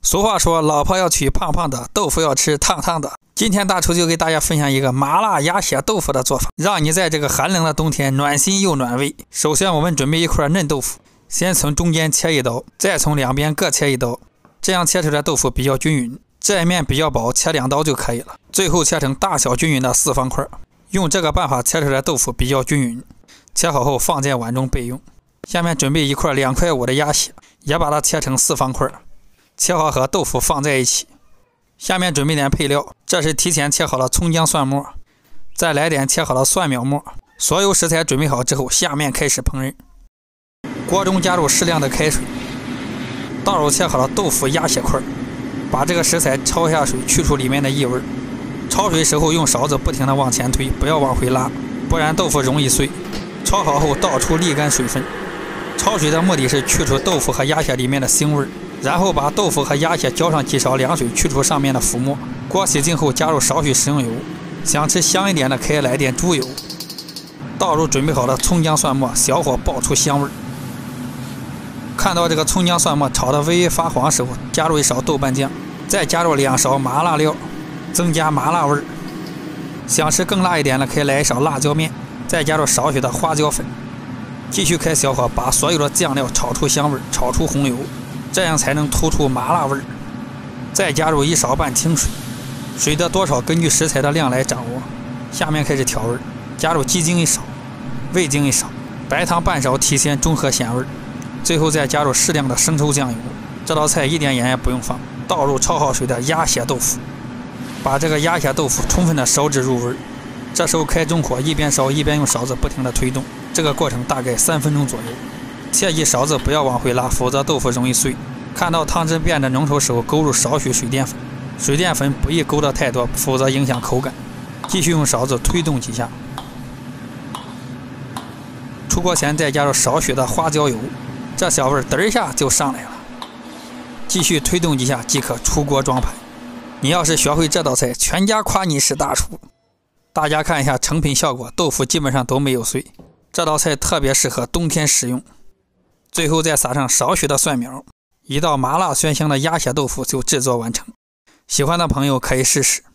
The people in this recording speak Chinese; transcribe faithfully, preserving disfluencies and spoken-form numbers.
俗话说，老婆要娶胖胖的，豆腐要吃烫烫的。今天大厨就给大家分享一个麻辣鸭血豆腐的做法，让你在这个寒冷的冬天暖心又暖胃。首先我们准备一块嫩豆腐，先从中间切一刀，再从两边各切一刀，这样切出来豆腐比较均匀。这一面比较薄，切两刀就可以了。最后切成大小均匀的四方块，用这个办法切出来豆腐比较均匀。切好后放在碗中备用。下面准备一块两块五的鸭血，也把它切成四方块，切好和豆腐放在一起。下面准备点配料，这是提前切好了葱姜蒜末，再来点切好了蒜苗末。所有食材准备好之后，下面开始烹饪。锅中加入适量的开水，倒入切好了豆腐鸭血块，把这个食材焯下水，去除里面的异味。焯水时候用勺子不停地往前推，不要往回拉，不然豆腐容易碎。焯好后倒出沥干水分。焯水的目的是去除豆腐和鸭血里面的腥味，然后把豆腐和鸭血浇上几勺凉水，去除上面的浮沫。锅洗净后加入少许食用油，想吃香一点的可以来点猪油。倒入准备好的葱姜蒜末，小火爆出香味。看到这个葱姜蒜末炒得微微发黄时候，加入一勺豆瓣酱，再加入两勺麻辣料，增加麻辣味。想吃更辣一点的可以来一勺辣椒面，再加入少许的花椒粉。继续开小火，把所有的酱料炒出香味，炒出红油，这样才能突出麻辣味。再加入一勺半清水，水的多少根据食材的量来掌握。下面开始调味，加入鸡精一勺，味精一勺，白糖半勺提鲜中和咸味。最后再加入适量的生抽酱油。这道菜一点盐也不用放，倒入焯好水的鸭血豆腐，把这个鸭血豆腐充分的烧至入味。这时候开中火，一边烧一边用勺子不停地推动，这个过程大概三分钟左右。切记勺子不要往回拉，否则豆腐容易碎。看到汤汁变得浓稠时候，勾入少许水淀粉，水淀粉不宜勾得太多，否则影响口感。继续用勺子推动几下。出锅前再加入少许的花椒油，这小味嘚一下就上来了。继续推动几下即可出锅装盘。你要是学会这道菜，全家夸你是大厨。大家看一下成品效果，豆腐基本上都没有碎。这道菜特别适合冬天食用。最后再撒上少许的蒜苗，一道麻辣鲜香的鸭血豆腐就制作完成。喜欢的朋友可以试试。